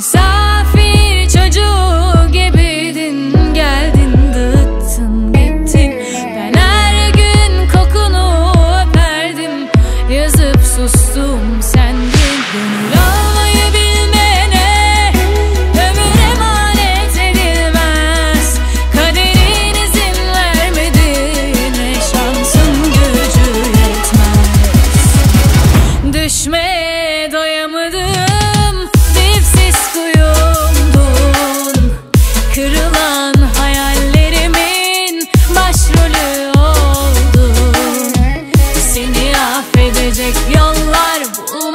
Misafir çocuğu gibiydin, geldin dağıttın gittin. Ben her gün kokunu öperdim, yazıp sustum sendin. Gönül almayı bilmene ömür emanet edilmez. Kaderin izin vermediğine şansın gücü yetmez. Düşmeye doyamadım, dipsiz kuyumdun. Kırılan hayallerimin başrolü oldun. Seni affedecek yollar bul.